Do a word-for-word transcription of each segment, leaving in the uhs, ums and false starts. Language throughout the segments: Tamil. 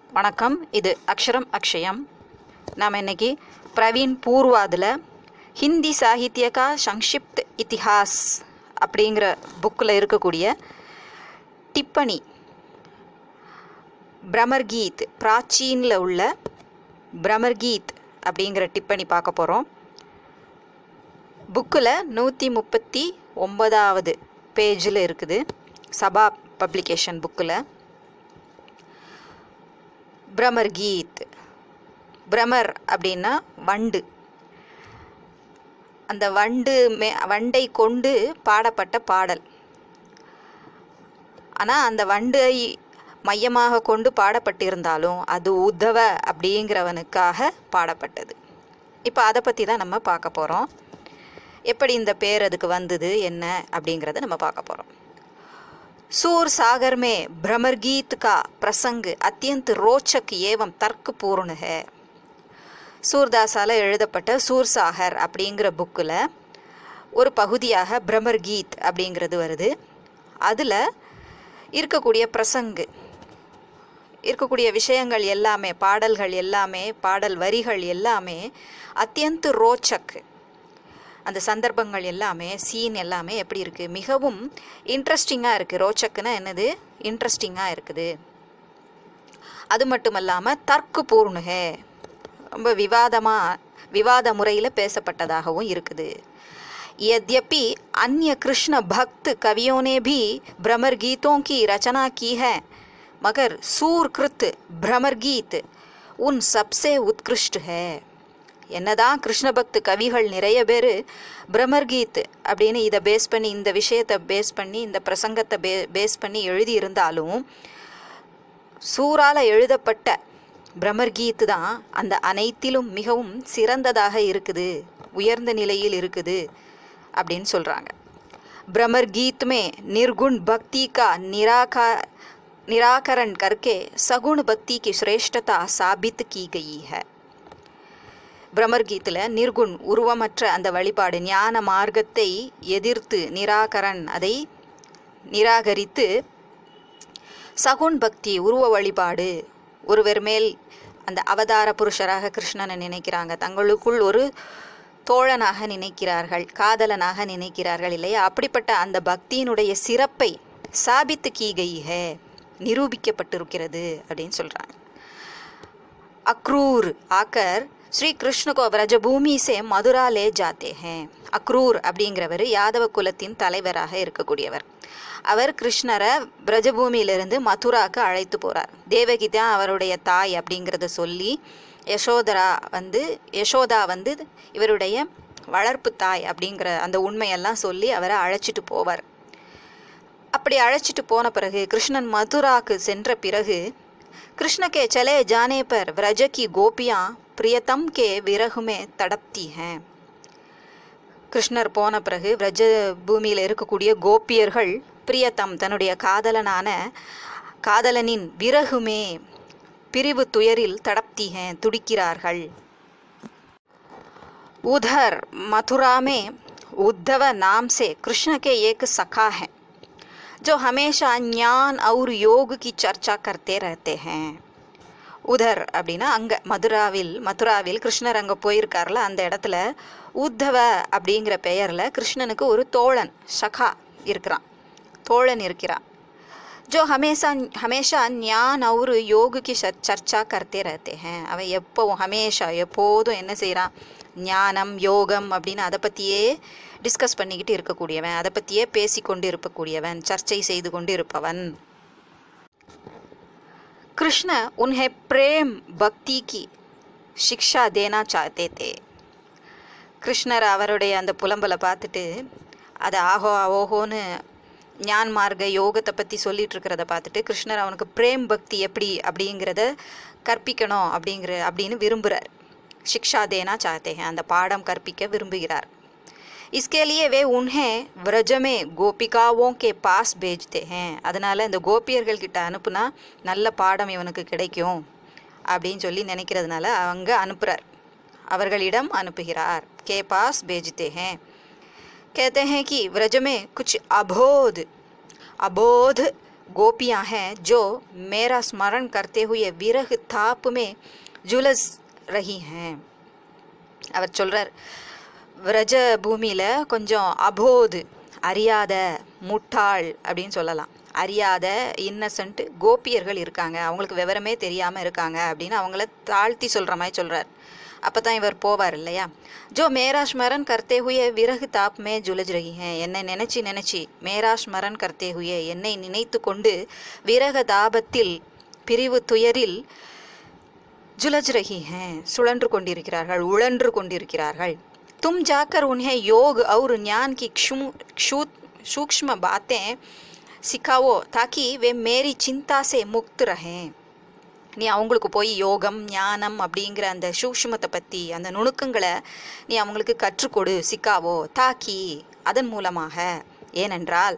வணக்கம். இது அக்ஷரம் அக்ஷயம். நாம் இன்னைக்கு பிரவீன் பூர்வாதில் ஹிந்தி சாகித்யகா சங்ஷிப்த் இத்திஹாஸ் அப்படிங்கிற புக்கில் இருக்கக்கூடிய டிப்பணி பிரமர்கீத், பிராச்சீனில் உள்ள பிரமர்கீத் அப்படிங்கிற டிப்பணி பார்க்க போகிறோம். புக்கில் நூற்றி முப்பத்தி ஒன்பதாவது பேஜில் இருக்குது. சபா பப்ளிகேஷன் புக்கில் பிரமர்கீத். பிரமர் அப்படின்னா வண்டு. அந்த வண்டு மே வண்டை கொண்டு பாடப்பட்ட பாடல். ஆனால் அந்த வண்டை மையமாக கொண்டு பாடப்பட்டிருந்தாலும் அது உத்தவ அப்படிங்கிறவனுக்காக பாடப்பட்டது. இப்போ அதை பற்றி தான் நம்ம பார்க்க போகிறோம். எப்படி இந்த பேர் அதுக்கு வந்தது என்ன அப்படிங்கிறத நம்ம பார்க்க போகிறோம். सूर सागर में भ्रमरगीत का प्रसंग अत्यंत रोचक एवं तर्कपूर्ण है. சூர்தாஸால் எழுதப்பட்ட சூர்சாகர் அப்படிங்கிற புக்கில் ஒரு பகுதியாக பிரமர்கீத் அப்படிங்கிறது வருது. அதில் இருக்கக்கூடிய பிரசங்கு இருக்கக்கூடிய விஷயங்கள் எல்லாமே, பாடல்கள் எல்லாமே, பாடல் வரிகள் எல்லாமே அத்தியந்த ரோச்சக், அந்த சந்தர்ப்பங்கள் எல்லாமே, சீன் எல்லாமே எப்படி இருக்குது, மிகவும் இன்ட்ரெஸ்டிங்காக இருக்குது. ரோச்சக்குன்னா என்னது, இன்ட்ரெஸ்டிங்காக இருக்குது. அது மட்டும் இல்லாமல் தர்க்கு பூர்ணுகே, ரொம்ப விவாதமாக விவாத முறையில் பேசப்பட்டதாகவும் இருக்குது. यद्यपि अन्य कृष्ण भक्त कवियों ने भी भ्रमर गीतों की रचना की है, मगर सूरकृत भ्रमर गीत उन सबसे उत्कृष्ट है. என்னதான் கிருஷ்ண பக்து கவிகள் நிறைய பேர் பிரமர்கீத் அப்படின்னு இதை பேஸ் பண்ணி, இந்த விஷயத்தை பேஸ் பண்ணி, இந்த பிரசங்கத்தை பே பேஸ் பண்ணி எழுதியிருந்தாலும் சூரால் எழுதப்பட்ட பிரமர்கீத் தான் அந்த அனைத்திலும் மிகவும் சிறந்ததாக இருக்குது, உயர்ந்த நிலையில் இருக்குது அப்படின்னு சொல்கிறாங்க. பிரமர்கீத் மே நிர்குண் பக்தி கா நிராகா நிராகரண் கர்க்கே சகுண பக்தி கி ஸ்ரேஷ்டதா சாபித் கி கயி ஹை. பிரமர்கீத்தில் நிர்குண், உருவமற்ற அந்த வழிபாடு, ஞான மார்க்கத்தை எதிர்த்து, நிராகரன், அதை நிராகரித்து, சகுண் பக்தி, உருவ வழிபாடு, ஒருவர் மேல் அந்த அவதார புருஷராக கிருஷ்ணனை நினைக்கிறாங்க, தங்களுக்குள் ஒரு தோழனாக நினைக்கிறார்கள், காதலனாக நினைக்கிறார்கள் இல்லையா, அப்படிப்பட்ட அந்த பக்தியினுடைய சிறப்பை சாபித்து கீகை ஹே, நிரூபிக்கப்பட்டிருக்கிறது அப்படின்னு சொல்கிறாங்க. அக்ரூர் ஆக்கர் ஸ்ரீ கிருஷ்ண கோ व्रजभूमि से मथुरा ले जाते हैं. அக்ரூர் அப்படிங்கிறவர் யாதவ குலத்தின் தலைவராக இருக்கக்கூடியவர். அவர் கிருஷ்ணரை பிரஜபூமியிலிருந்து மதுராவுக்கு அழைத்து போகிறார். தேவகி தான் அவருடைய தாய் அப்படிங்கிறத சொல்லி, யசோதரா வந்து யசோதா வந்து இவருடைய வளர்ப்பு தாய் அப்படிங்கிற அந்த உண்மையெல்லாம் சொல்லி அவரை அழைச்சிட்டு போவார். அப்படி அழைச்சிட்டு போன பிறகு, கிருஷ்ணன் மதுராவுக்கு சென்ற பிறகு, कृष्ण के चले जाने पर व्रज की गोपियाँ प्रियतम के विरह में तड़पती हैं. கிருஷ்ணர் போன பிறகு व्रज பூமியில் இருக்கக்கூடிய கோபியர்கள் பிரியத்தம், தன்னுடைய காதலனான காதலனின் விரகுமே, பிரிவு துயரில் தடப்தி हैं, துடிக்கிறார்கள். उधर मथुरा में उद्धव नाम से कृष्ण के एक सखा हैं जो हमेशा ज्ञान और योग की चर्चा करते रहते हैं. உதர் அப்படின்னா அங்கே மதுராவில் மதுராவில் கிருஷ்ணர் அங்கே போயிருக்கார்ல, அந்த இடத்துல உத்தவ அப்படிங்கிற பெயரில் கிருஷ்ணனுக்கு ஒரு தோழன், சகா இருக்கிறான், தோழன் இருக்கிறான். ஜோ ஹமேஷா ஹமேஷா ஞான் அவர் யோகுக்கு சர்ச்சா கர்த்தே ரஹத்தே ஹேன். அவன் எப்போவும் ஹமேஷா எப்போதும் என்ன செய்கிறான், ஞானம் யோகம் அப்படின்னு அதை பற்றியே டிஸ்கஸ் பண்ணிக்கிட்டு இருக்கக்கூடியவன், அதை பற்றியே பேசி கொண்டு இருக்கக்கூடியவன், சர்ச்சை செய்து கொண்டு இருப்பவன். கிருஷ்ண உன்ஹே பிரேம் பக்தி கி சிக்ஷா தேனா சாத்தே தே. கிருஷ்ணர் அவருடைய அந்த புலம்பலை பார்த்துட்டு, அதை ஆஹோ ஓஹோன்னு ஞான் மார்க்க யோகத்தை பற்றி சொல்லிட்டு இருக்கிறத பார்த்துட்டு, கிருஷ்ணர் அவனுக்கு பிரேம் பக்தி எப்படி அப்படிங்கிறத கற்பிக்கணும் அப்படிங்கிற அப்படின்னு விரும்புகிறார். शिक्षा देना चाहते हैं, அந்த பாடம் கற்பிக்க விரும்புகிறார். इसके लिए वे उन्हें व्रज में गोपिकाओं के पास भेजते हैं. அதனால் இந்த கோபியர்கள் கிட்ட அனுப்புனா நல்ல பாடம் இவனுக்கு கிடைக்கும் அப்படின்னு சொல்லி நினைக்கிறதுனால அவங்க அனுப்புகிறார், அவர்களிடம் அனுப்புகிறார். के पास भेजते हैं. कहते हैं कि व्रज में कुछ अबोध अबोध गोपियां हैं जो मेरा स्मरण करते हुए विरह ताप में झुलस रही हैं. அவர் சொல்றார், விரஜ பூமியில் கொஞ்சம் அபோது, அறியாத, முட்டாள் அப்படின்னு சொல்லலாம், அறியாத இன்னசென்ட் கோபியர்கள் இருக்காங்க, அவங்களுக்கு விவரமே தெரியாமல் இருக்காங்க அப்படின்னு அவங்கள தாழ்த்தி சொல்கிற மாதிரி சொல்கிறார். அப்போ தான் இவர் போவார் இல்லையா. ஜோ மேரா ஸ்மரன் கர்த்தே ஹுயே விரகு தாப் மே ஜுலஜ் ரஹி ஹே, என்னை நினச்சி நினச்சி, மேரா ஸ்மரன் கர்த்தே ஹுயே என்னை நினைத்து கொண்டு, விரக தாபத்தில் பிரிவு துயரில் ஜுலஜ் ரஹி ஹே சுழன்று கொண்டிருக்கிறார்கள், உழன்று கொண்டிருக்கிறார்கள். தும் ஜாக்கர் உன்ஹே யோக் और ज्ञान की सूक्ष्म बातें सिखाओ ताकि वे मेरी चिंता से मुक्त रहें. நீ அவங்களுக்கு போய் யோகம் ஞானம் அப்படிங்கிற அந்த சூக்ஷ்மத்தை பற்றி, அந்த நுணுக்கங்களை நீ அவங்களுக்கு கற்றுக்கொடு, சிக்காவோ, தாக்கி, அதன் மூலமாக. ஏனென்றால்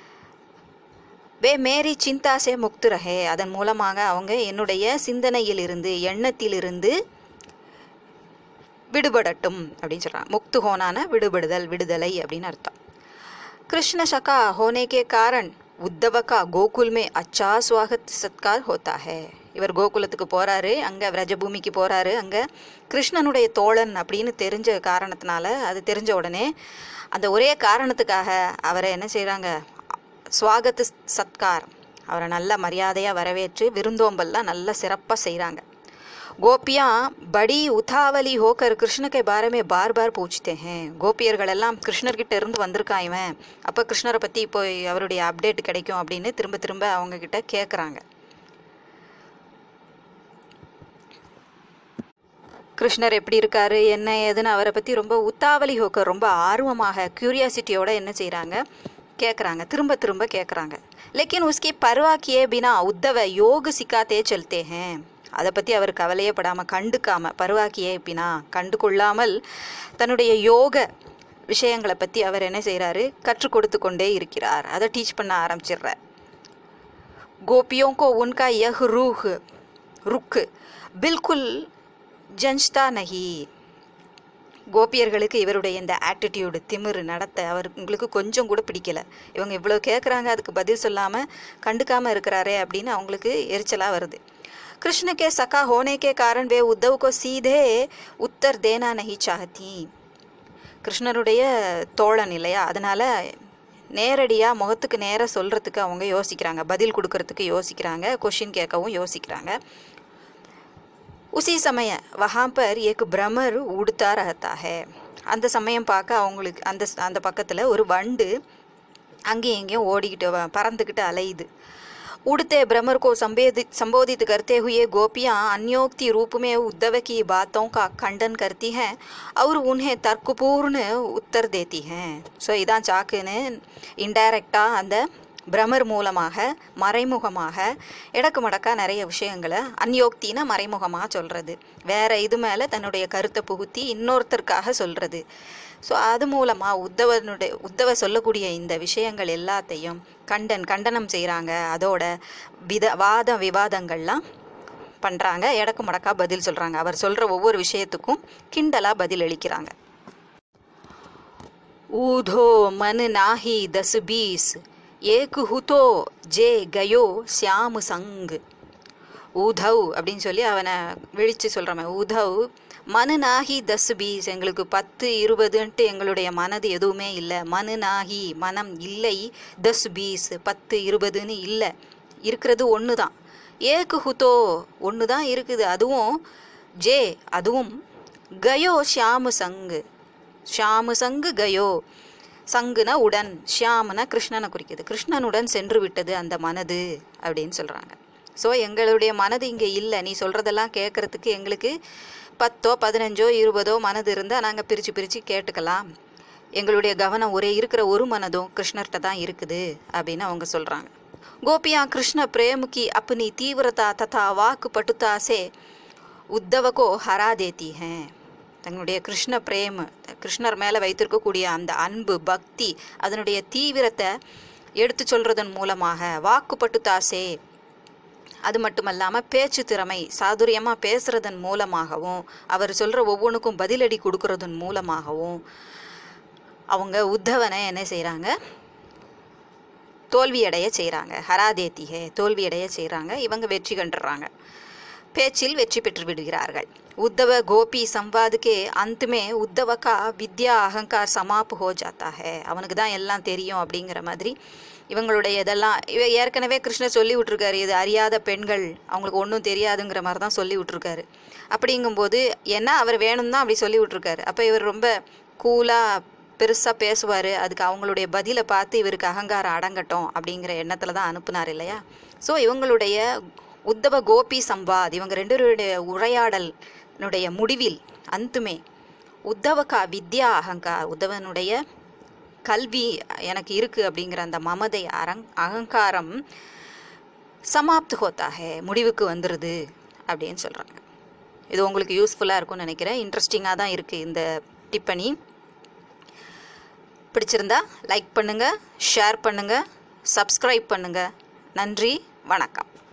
வே மேரி சிந்தாசே முக்து ரஹே, அதன் மூலமாக அவங்க என்னுடைய சிந்தனையிலிருந்து, எண்ணத்திலிருந்து விடுபடட்டும் அப்படின்னு சொல்கிறாங்க. முக்து ஹோனான விடுபடுதல், விடுதலை அப்படின்னு அர்த்தம். கிருஷ்ண சகா ஹோனே கே காரண் உத்தவ கா கோகுல் மே அச்சா ஸ்வாகத் சத்கார் ஹோத்தா ஹே. இவர் கோகுலத்துக்கு போகிறாரு, அங்கே விரஜபூமிக்கு போகிறாரு, அங்கே கிருஷ்ணனுடைய தோழன் அப்படின்னு தெரிஞ்ச காரணத்தினால, அது தெரிஞ்ச உடனே அந்த ஒரே காரணத்துக்காக அவரை என்ன செய்கிறாங்க, ஸ்வாகத்து சத்கார், அவரை நல்ல மரியாதையாக வரவேற்று விருந்தோம்பல்லாம் நல்ல சிறப்பாக செய்கிறாங்க. கோபியா படி உதாவலி ஹோக்கர் கிருஷ்ணக்கே பாரமே பார் பார் பூச்சித்தே ஹே. கோபியர்கள் எல்லாம் கிருஷ்ணர்கிட்ட இருந்து வந்திருக்கான் இவன், அப்போ கிருஷ்ணரை பற்றி இப்போ அவருடைய அப்டேட் கிடைக்கும் அப்படின்னு திரும்ப திரும்ப அவங்கக்கிட்ட கேட்குறாங்க. கிருஷ்ணர் எப்படி இருக்காரு, என்ன ஏதுன்னு அவரை பற்றி ரொம்ப உத்தாவலி ஹோக்கர், ரொம்ப ஆர்வமாக, க்யூரியாசிட்டியோட என்ன செய்கிறாங்க, கேட்குறாங்க, திரும்ப திரும்ப கேட்குறாங்க. லேக்கின் உஸ்கி பர்வா கியே பினா உத்தவ யோக சிக்காத்தே செல்தே ஹே. அதை பற்றி அவர் கவலையே படாமல், கண்டுக்காமல், பர்வா கியே பினா கண்டு கொள்ளாமல் தன்னுடைய யோக விஷயங்களை பற்றி அவர் என்ன செய்கிறாரு, கற்றுக் கொடுத்து கொண்டே இருக்கிறார், அதை டீச் பண்ண ஆரம்பிச்சிடுறார். கோபியோங்கோ உன்கா யஹ் ரூஹ் ருக் பில்குல் ஜன்ஸ்தா நஹி. கோபியர்களுக்கு இவருடைய இந்த ஆட்டிடியூடு, திமிரு, நடத்தை அவர் உங்களுக்கு கொஞ்சம் கூட பிடிக்கல. இவங்க இவ்வளோ கேட்குறாங்க, அதுக்கு பதில் சொல்லாமல் கண்டுக்காமல் இருக்கிறாரே அப்படின்னு அவங்களுக்கு எரிச்சலாக வருது. கிருஷ்ண கே சகா ஹோனே கே காரண் வே உத்தவ் கோ சீதே உத்தர் தேனா நஹி சாஹதி. கிருஷ்ணருடைய தோழன் இல்லையா, அதனால் நேரடியாக முகத்துக்கு நேராக சொல்கிறதுக்கு அவங்க யோசிக்கிறாங்க, பதில் கொடுக்கறதுக்கு யோசிக்கிறாங்க, கொஷின் கேட்கவும் யோசிக்கிறாங்க. உசி சமய வஹாம் பர் ஏக் பிரமர் உடுத்தா ரஹத்தா ஹே. அந்த சமயம் பார்க்க அவங்களுக்கு அந்த அந்த பக்கத்தில் ஒரு வண்டு அங்கேயும் இங்கேயும் ஓடிக்கிட்டு பறந்துக்கிட்டு அலையுது. उड़ते भ्रमर को संबोधित संबोधित करते हुए गोपियाँ अन्योक्ति रूप में उद्धव की बातों का खंडन करती हैं और उन्हें तर्कपूर्ण उत्तर देती हैं. ஸோ இதான் சாக்குன்னு இன்டைரக்டாக அந்த பிரமர் மூலமாக மறைமுகமாக இடக்கு மடக்கா நிறைய விஷயங்களை, அந்யோக்தினா மறைமுகமாக சொல்கிறது, வேற இது மேலே தன்னுடைய கருத்தை புகுத்தி இன்னொருத்தருக்காக சொல்கிறது. ஸோ அது மூலமாக உத்தவனுடைய உத்தவ சொல்லக்கூடிய இந்த விஷயங்கள் எல்லாத்தையும் கண்டன் கண்டனம் செய்கிறாங்க, அதோட வித வாத விவாதங்கள்லாம் பண்ணுறாங்க, இடக்கு மடக்கா பதில் சொல்கிறாங்க, அவர் சொல்கிற ஒவ்வொரு விஷயத்துக்கும் கிண்டலாக பதில் அளிக்கிறாங்க. ஊதோ மனு நாஹி தஸ் பீஸ் ஏக்கு ஹுதோ ஜே கயோ சியாமு சங். ஊதவ் அப்படின்னு சொல்லி அவனை விழித்து சொல்கிறவன், ஊதவ் மனு நாகி தஸ் பீஸ், எங்களுக்கு பத்து இருபதுன்ட்டு எங்களுடைய மனது எதுவுமே இல்லை, மனு நாகி மனம் இல்லை, தஸ் பீஸ் பத்து இருபதுன்னு இல்லை, இருக்கிறது ஒன்று தான், ஏக்கு ஹுதோ ஒன்று தான் இருக்குது, அதுவும் ஜே அதுவும் கயோ ஷியாமு சங்கு, ஷியாமு சங்கு கயோ, சங்குனா உடன், ஷியாமுனா கிருஷ்ணனை குறிக்குது, கிருஷ்ணனுடன் சென்று விட்டது அந்த மனது அப்படின்னு சொல்கிறாங்க. ஸோ எங்களுடைய மனது இங்கே இல்லை, நீ சொல்கிறதெல்லாம் கேட்குறதுக்கு எங்களுக்கு பத்தோ பதினஞ்சோ இருபதோ மனது இருந்தால் நாங்கள் பிரித்து பிரித்து கேட்டுக்கலாம், எங்களுடைய கவனம் ஒரே இருக்கிற ஒரு மனதும் கிருஷ்ணர்கிட்ட தான் இருக்குது அப்படின்னு அவங்க சொல்கிறாங்க. கோபியா கிருஷ்ண பிரேமுக்கி அப்பனி தீவிரதா ததா வாக்கு பட்டுதா சே உத்தவகோ ஹரா தேத்தி ஹே. தங்களுடைய கிருஷ்ண பிரேம, கிருஷ்ணர் மேலே வைத்திருக்கக்கூடிய அந்த அன்பு பக்தி, அதனுடைய தீவிரத்தை எடுத்து சொல்கிறதன் மூலமாக, வாக்குப்பட்டு தாசே அது மட்டுமல்லாமல் பேச்சு திறமை, சாதுரியமாக பேசுகிறதன் மூலமாகவும், அவர் சொல்கிற ஒவ்வொன்றுக்கும் பதிலடி கொடுக்கறதன் மூலமாகவும் அவங்க உத்தவனை என்ன செய்கிறாங்க, தோல்வியடைய செய்கிறாங்க. ஹரா தேத்தி ஹே, தோல்வியடைய செய்கிறாங்க. இவங்க வெற்றி கண்டுறாங்க, பேச்சில் வெற்றி பெற்று விடுகிறார்கள். உத்தவ கோபி சம்வாதுக்கே அந்தமே உத்தவக்கா வித்யா அகங்கார் சமாப் ஹோ ஜாத்தா ஹே, அவனுக்கு தான் எல்லாம் தெரியும் அப்படிங்கிற மாதிரி இவங்களுடைய இதெல்லாம் இவ ஏற்கனவே கிருஷ்ணர் சொல்லி விட்ருக்காரு, இது அறியாத பெண்கள், அவங்களுக்கு ஒன்றும் தெரியாதுங்கிற மாதிரி தான் சொல்லி விட்ருக்காரு. அப்படிங்கும்போது ஏன்னா அவர் வேணும் தான் அப்படி சொல்லி விட்ருக்காரு. அப்போ இவர் ரொம்ப கூலாக பெருசாக பேசுவார், அதுக்கு அவங்களுடைய பதிலை பார்த்து இவருக்கு அகங்காரம் அடங்கட்டும் அப்படிங்கிற எண்ணத்தில் தான் அனுப்புனார் இல்லையா. ஸோ இவங்களுடைய உத்தவ கோபி சம்வாத், இவங்க ரெண்டு பேருடைய உரையாடலுடைய முடிவில் அந்துமே உத்தவக்கா வித்யா அகங்கார், உத்தவனுடைய கல்வி எனக்கு இருக்குது அப்படிங்கிற அந்த மமதை அரங் அகங்காரம் சமாப்து ஹோத்தாஹே, முடிவுக்கு வந்துடுது அப்படின்னு சொல்கிறாங்க. இது உங்களுக்கு யூஸ்ஃபுல்லாக இருக்கும்னு நினைக்கிறேன். இன்ட்ரெஸ்டிங்காக தான் இருக்குது இந்த டிப்பனி. பிடிச்சிருந்தா லைக் பண்ணுங்கள், ஷேர் பண்ணுங்கள், சப்ஸ்கிரைப் பண்ணுங்கள். நன்றி, வணக்கம்.